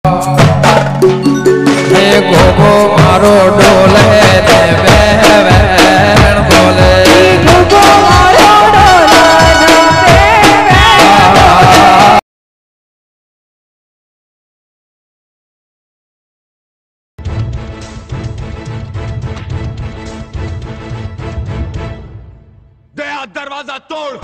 घोघो मारो डोले दे बहन बोले घोघो मारो डोले दे दरवाजा तोड़।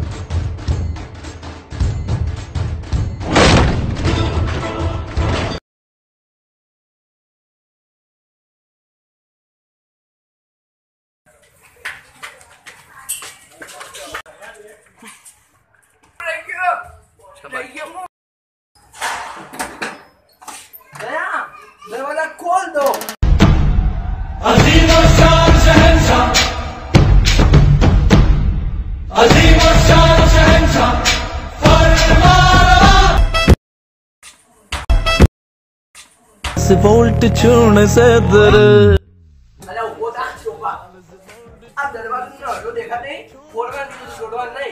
दरवाजा खोल दो। अजीम और शान शहंशाह, अजीम और शान शहंशाह, फरमान बोल्ट छूने से दर अरे वो था शोभा। अब दरवाजा तो देखा नहीं, फोड़वा छोड़वा नहीं।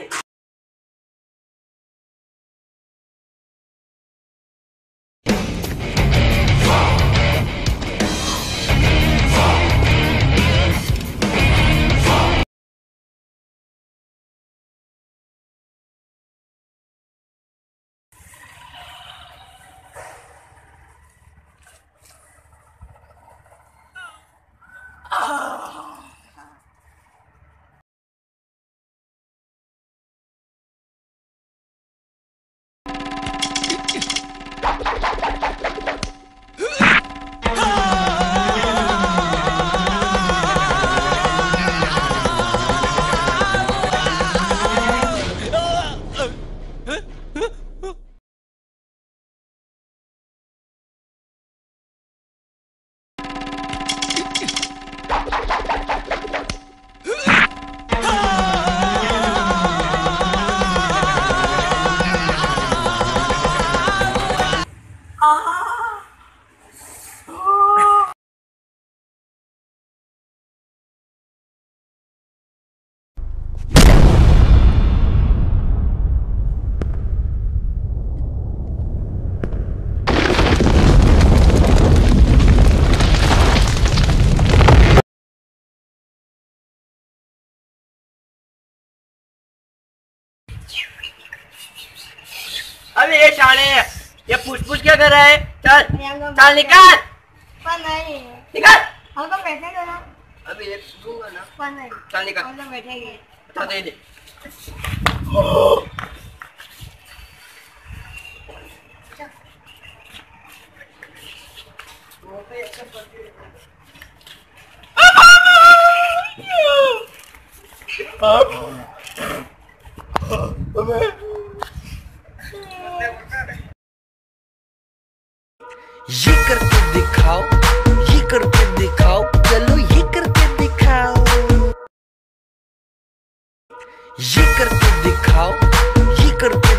अबे ये शाने, ये पूछ क्या कर रहा है? चल चल निकाल। पर नहीं निकाल। हमको बैठने दो ना। अबे ये दूंगा ना। पर नहीं चल निकाल। हम लोग बैठेंगे। बता दे दे। ये करके दिखाओ, ये करके दिखाओ, चलो ये करके दिखाओ, ये करके दिखाओ, ये करके